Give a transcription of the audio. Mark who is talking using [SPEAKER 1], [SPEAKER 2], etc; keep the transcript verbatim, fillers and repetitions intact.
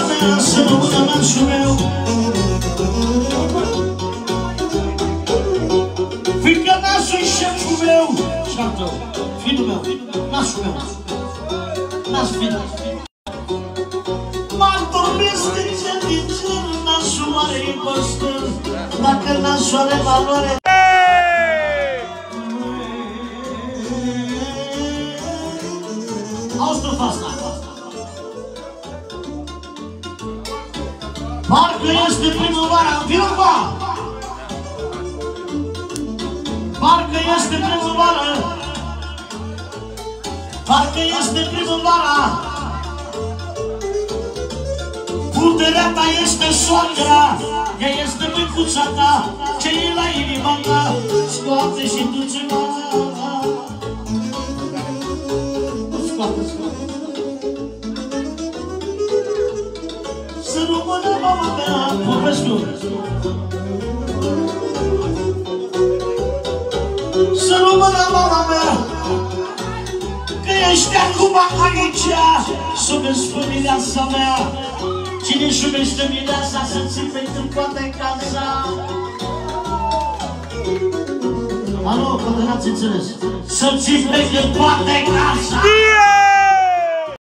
[SPEAKER 1] mea, să rămână nașul meu. Fiindcă nașul-i șeful meu și al tău, fiul meu, nașul meu, naș fiul. M-am dormit din cer, din cer, nașul mare impostor, dacă nașul are valoare. Auzi tu asta. Parcă este primăvara în Vilva. Parcă este primăvara. Parcă este primăvara. Puterea ta este soacra. Ea este mâicuța ta. Ce e la inima ta, scoate și duce-mă. Scoate, scoate. Să rămână mama mea, Popescu. Să rămână mama mea, că ești acum aici, să vezi familia mea. Cine-și iubește mireasa, să țipe în toate casa. Alo, poate n-ați înțeles. Să țipe în toate casa.